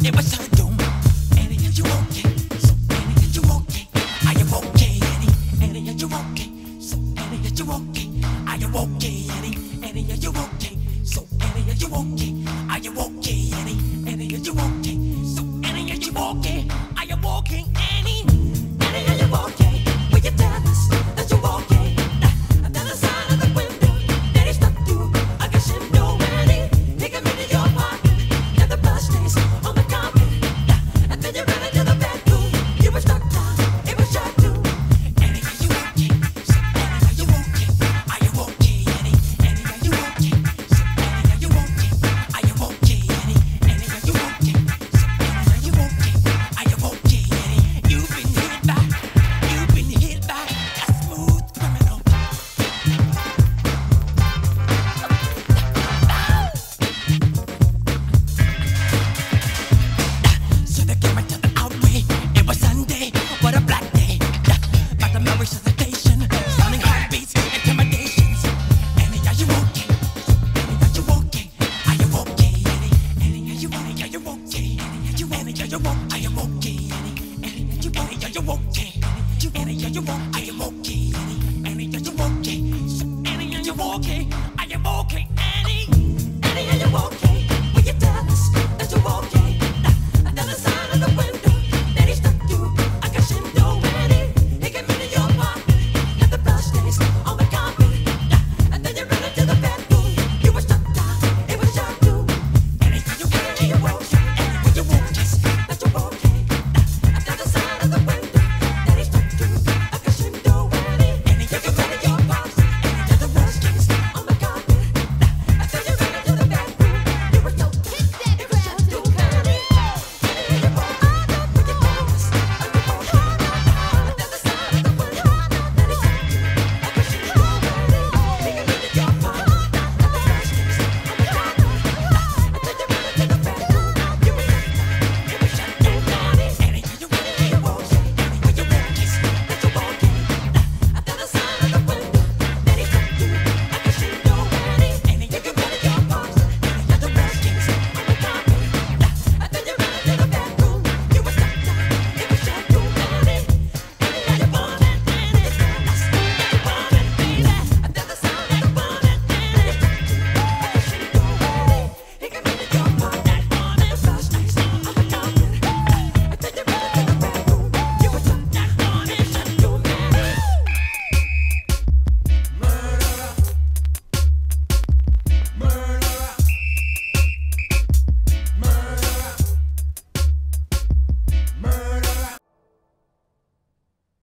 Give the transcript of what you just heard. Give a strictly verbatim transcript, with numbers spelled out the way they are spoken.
it was so doom. Annie, are you okay? So Annie, are you okay? Are you okay, Annie? Annie, are you okay? So Annie, are you okay? Are you okay, Annie? Annie, are you okay? So Annie, are you okay? Are you okay, Annie? Annie, are you okay? So Annie, are you okay? Are you okay, Annie? Annie, are you okay? Will you tell us that you're okay? Nah, the other side of the window, Daddy stuck you. I guess you know, Annie. He came into your pocket, and the blood stains on the carpet. Nah, and then you ran into the bedroom. You were struck down, it was shot too. Annie, are you okay? So Annie, are you okay? Are you okay, Annie? Annie, are you okay? So Annie, are you okay? Are you okay, Annie? Annie, are you okay? So Annie, are you okay? Are you okay, Annie? You've been hit by, you've been hit by a smooth criminal. So they came into the outway. It was Sunday, what a black day. By the Mary solicitation, sounding heartbeats, intimidations. Annie, are you okay? Annie, are you okay? Are you okay, Annie? Annie, are you okay? Are you okay? Annie, are you Annie, are you okay? Are you okay, Annie? Annie, are you Annie, are you okay? Annie, are you okay?